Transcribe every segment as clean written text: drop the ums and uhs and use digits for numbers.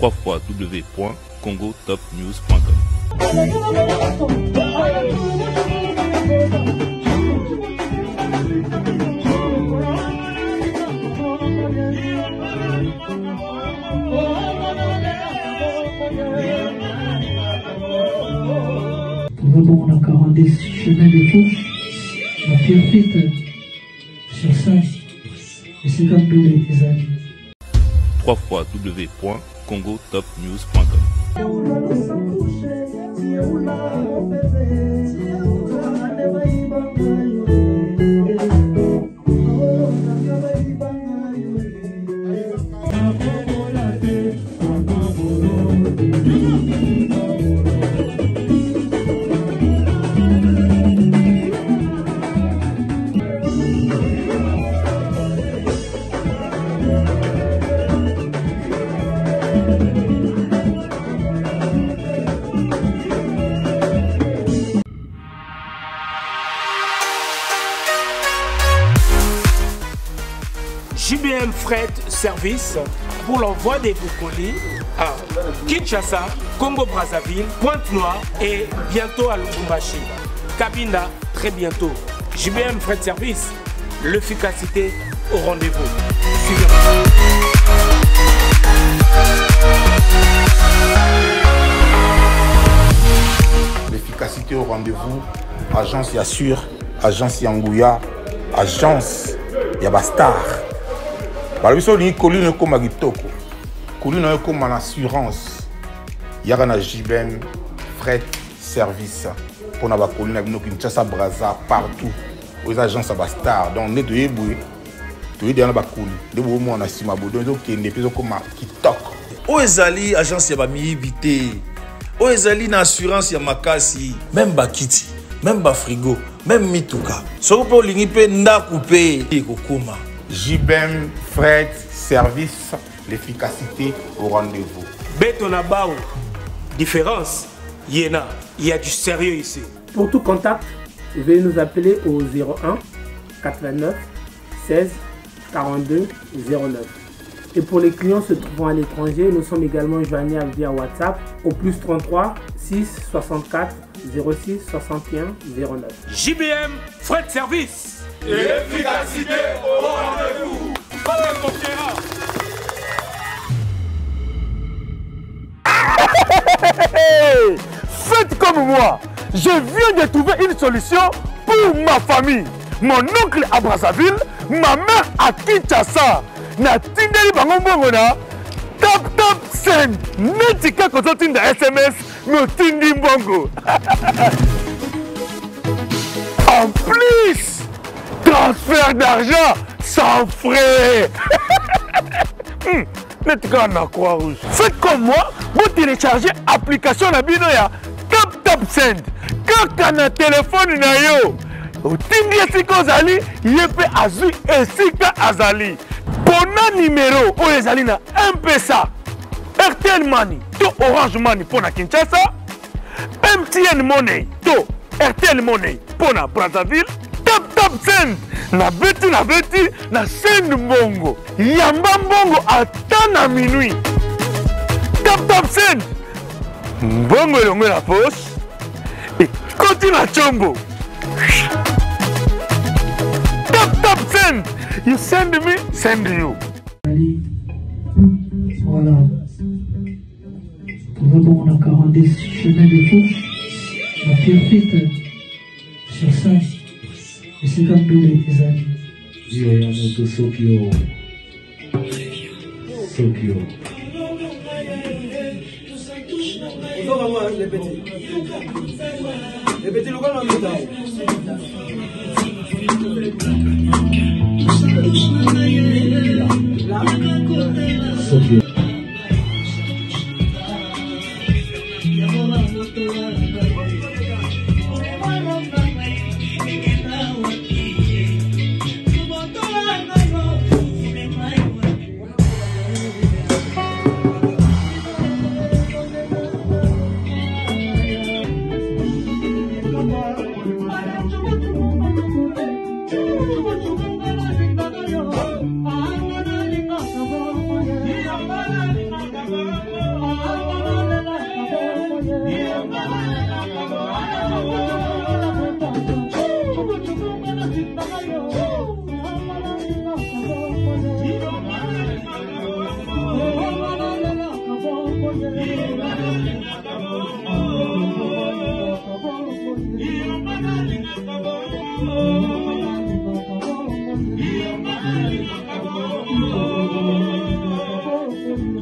www.congotopnews.com. Nous avons 42 chemins de fou, la perfecte sur ça, et c'est comme tous les amis. www.congotopnews.com. JBM Fret Service pour l'envoi des colis à Kinshasa, Congo-Brazzaville, Pointe-Noire et bientôt à Lubumbashi. Cabinda, très bientôt. JBM Fret Service, l'efficacité au rendez-vous. Suivez-moi. L'efficacité au rendez-vous, agence Yassure, agence Yangouya, agence Yabastar. Balabiso ni colline comme agitoko, colline comme en assurance. Y'a na JBM Fret Service pour na ba colline na Kinshasa, Brazza partout aux agences Yabastar. Donc ne de yeboué, to yé na ba colline. De bo mo na sima bodo zo kende peso comme kitok. O ezali agence ya ba miyibité. O ezali na assurance ya makasi, même bakiti, même ba frigo, même mituka. Soko po lingi pe ndaku pe ekokoma. JBM Fret Service, l'efficacité au rendez-vous. Betonabao, différence, Yéna, il y a du sérieux ici. Pour tout contact, veuillez nous appeler au 01 89 16 42 09. Et pour les clients se trouvant à l'étranger, nous sommes également joignables via WhatsApp au plus 33 6 64 06 61 09. JBM Fret Service. L'efficacité au rendez-vous. Faites comme moi. Je viens de trouver une solution pour ma famille. Mon oncle à Brazzaville, ma mère à Kinshasa. Na tindeli bango mbongo na tap send. Netika kozo tinda SMS me tindi mbongo. En plus, transfert d'argent sans frais. Netika na Croix-Rouge. Faites comme moi, vous téléchargez l'application na bino ya tap send. Kaka na téléphone na yo. Tindi esika ozali, yepe azui esika azali. Pona numéro o ezali na M-Pesa, RTL Money to Orange Money pour na Kinshasa, MTN Money to RTL Money pour na Brazzaville, tap send na beti na send mbongo, yamba mbongo ata na minuit. Tap send mbongo elongo na poche et koti na chombo. Tap send. You send me, send you. Voilà. Nous avons 42 chemins de fou, la perfecte sur ça, et c'est comme tous les amis. Yamoto Sokyo.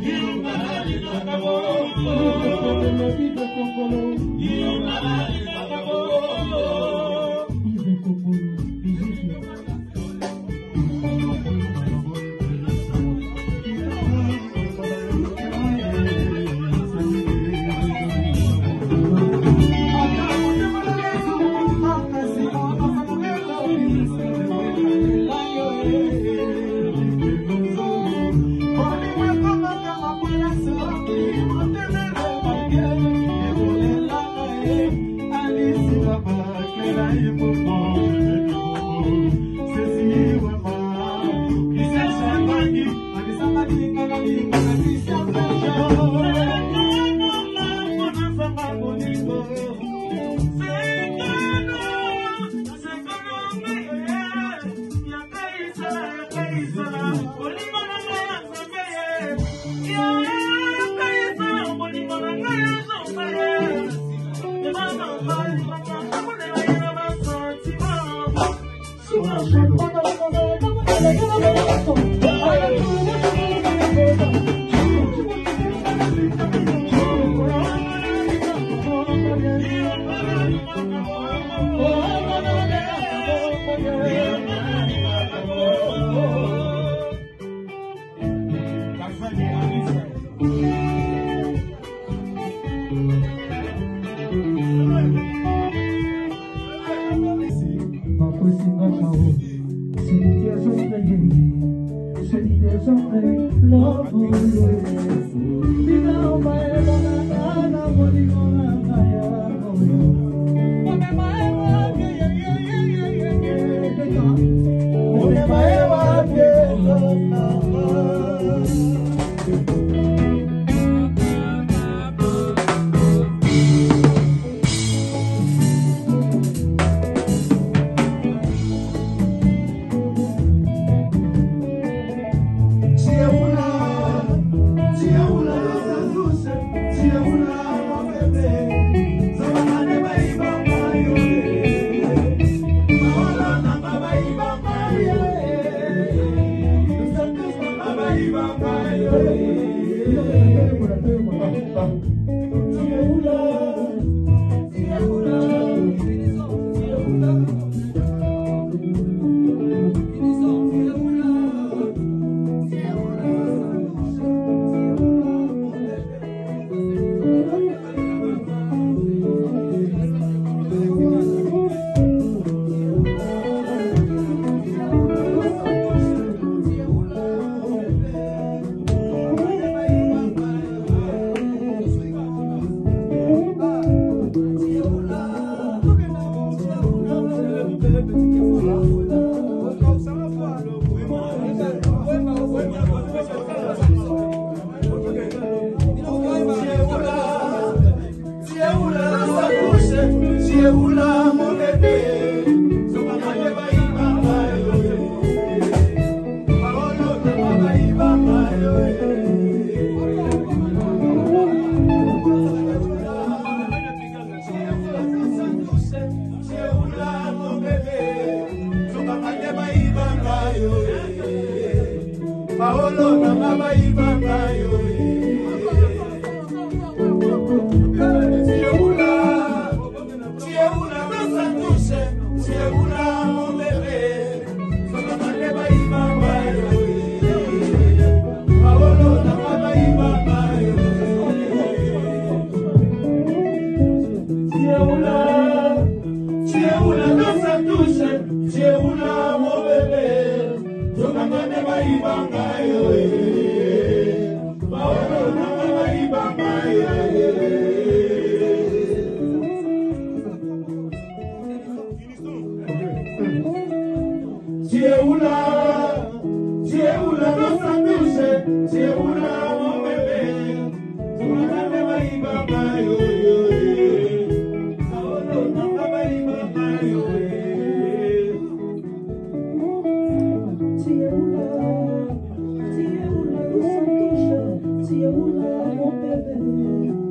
Tieula, mon bébé.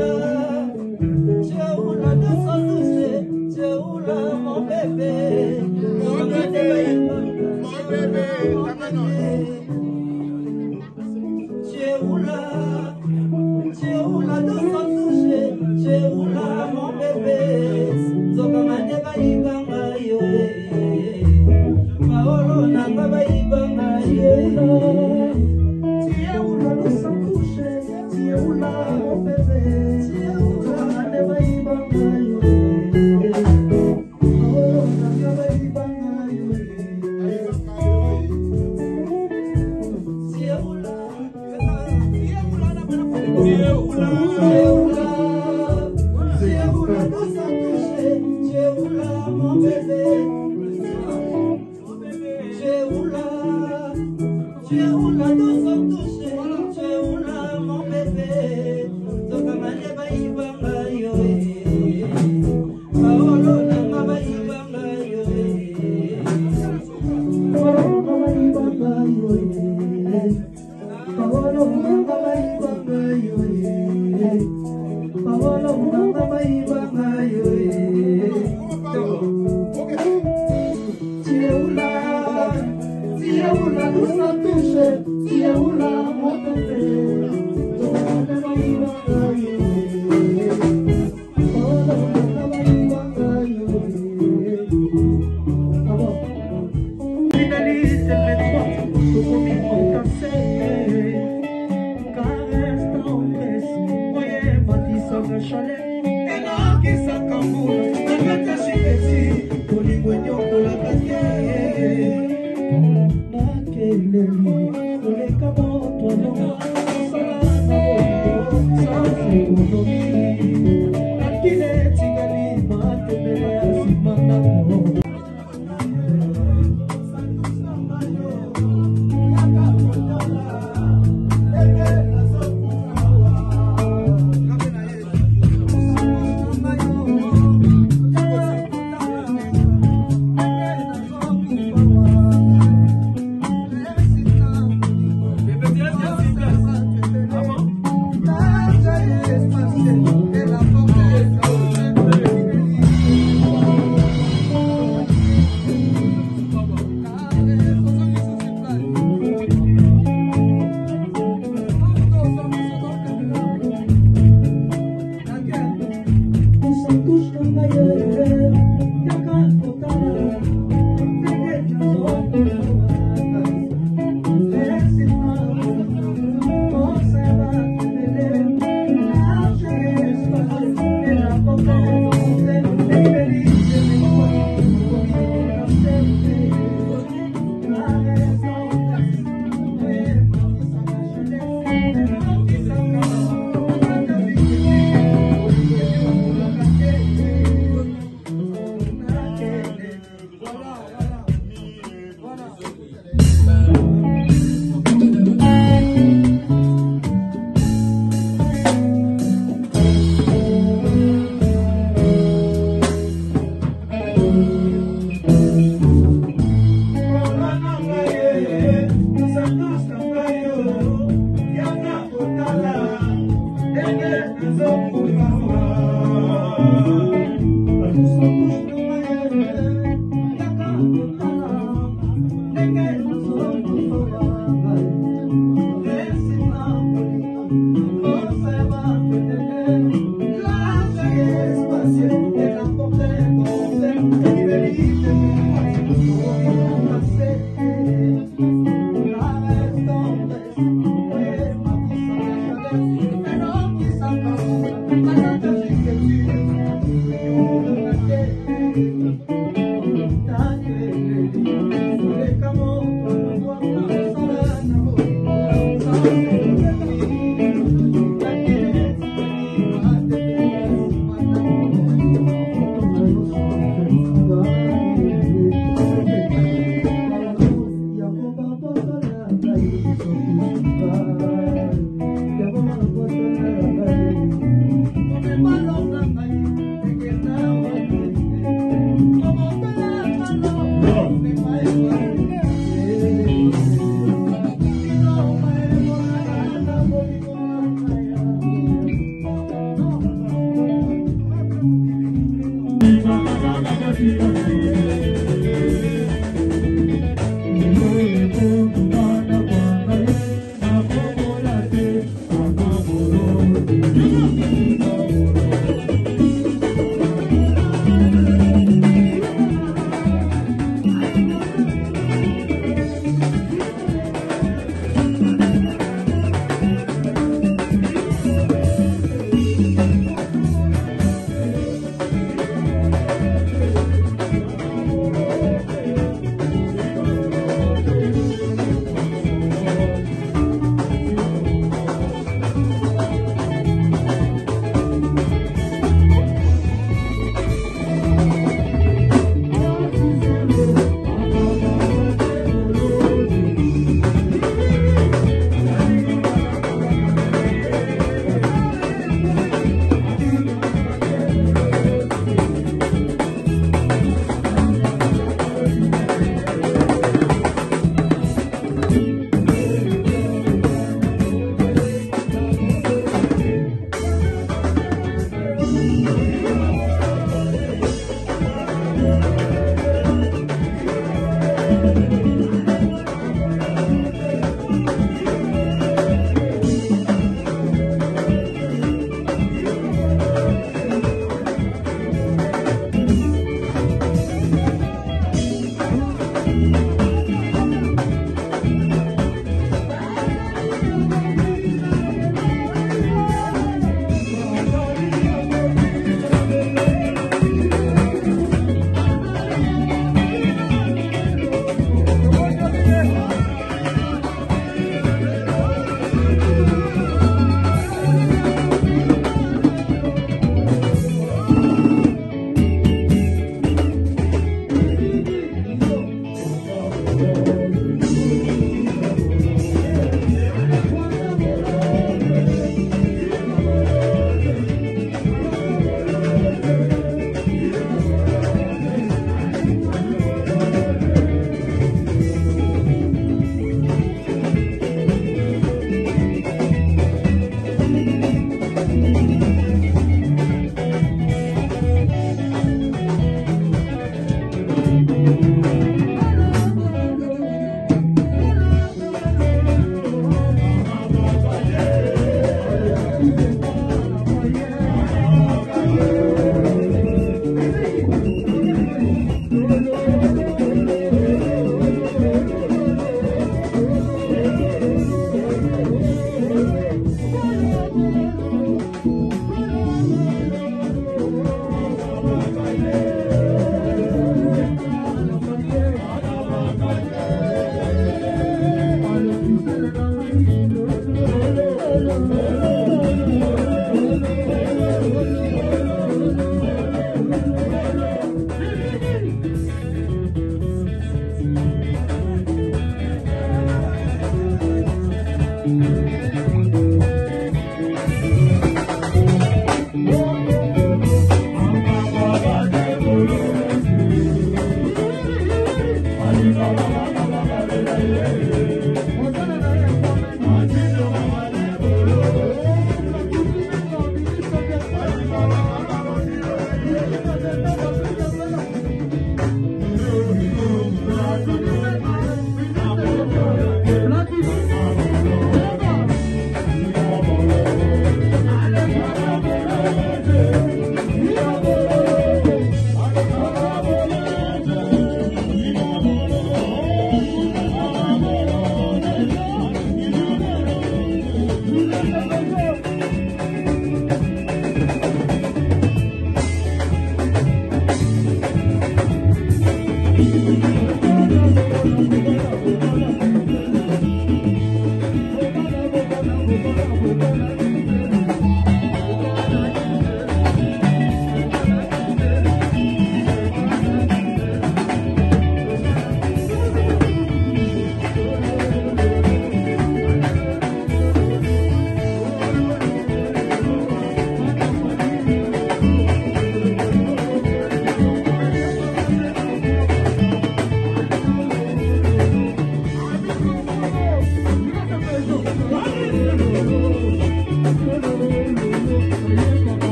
Thank you.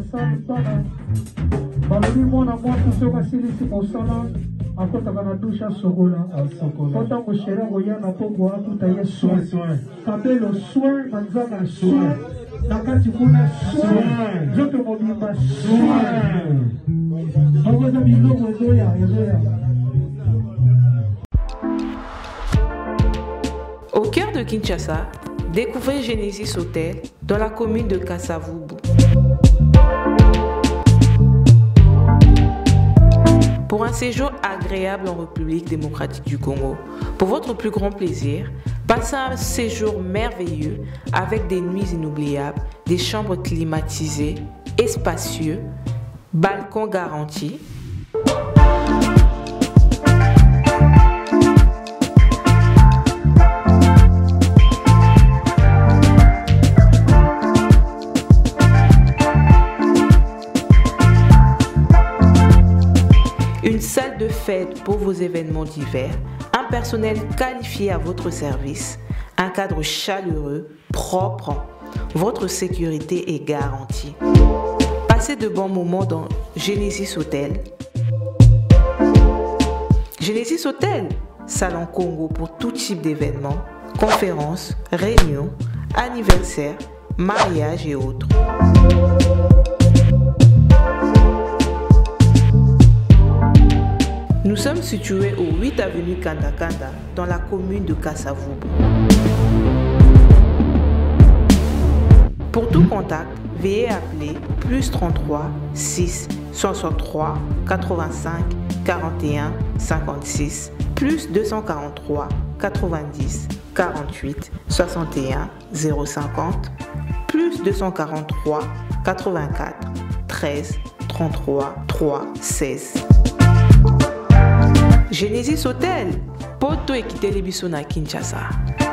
Santana. Balobi mwana mwasi soka silisi kosala akotaka na dusha sokola. Kota koshera koyana poko akuta ye soin. Kapelo soin na nzaka soin. Nakati kuna soin. Joto mobimba soin. Bakoza biloko ezoya. Au cœur de Kinshasa, découvrez Genesis Hotel dans la commune de Kasavubu. Pour un séjour agréable en République démocratique du Congo, pour votre plus grand plaisir, passez un séjour merveilleux avec des nuits inoubliables, des chambres climatisées et spacieux, balcons garantis. Une salle de fête pour vos événements divers, un personnel qualifié à votre service, un cadre chaleureux, propre, votre sécurité est garantie. Passez de bons moments dans Genesis Hotel. Genesis Hotel, salon Congo pour tout type d'événements, conférences, réunions, anniversaires, mariages et autres. Nous sommes situés au 8 avenue Kanda dans la commune de Kasavubu. Pour tout contact, veuillez appeler +33 6 163 85 41 56 +243 90 48 61 050 +243 84 13 33 3 16. Genesis Hotel, poto ekiteli biso na Kinshasa.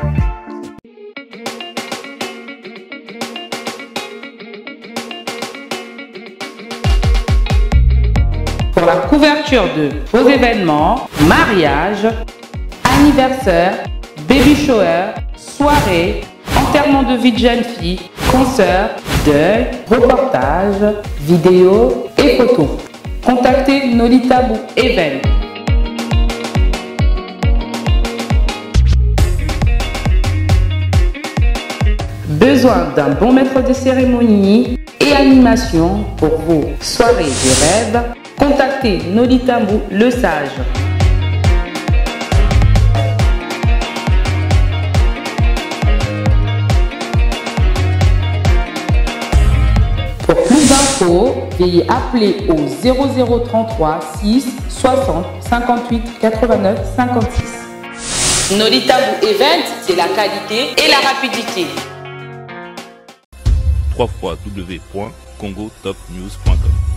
Pour la couverture de vos événements, mariage, anniversaire, baby shower, soirée, enterrement de vie de jeune fille, concert, deuil, reportage, vidéo et photos. Contactez Nolita Bou Event. Besoin d'un bon maître de cérémonie et animation pour vos soirées de rêve? Contactez Nolita Bou Le Sage. Pour plus d'infos, veuillez appeler au 0033 6 60 58 89 56. Nolita Bou Event, c'est la qualité et la rapidité. www.congotopnews.com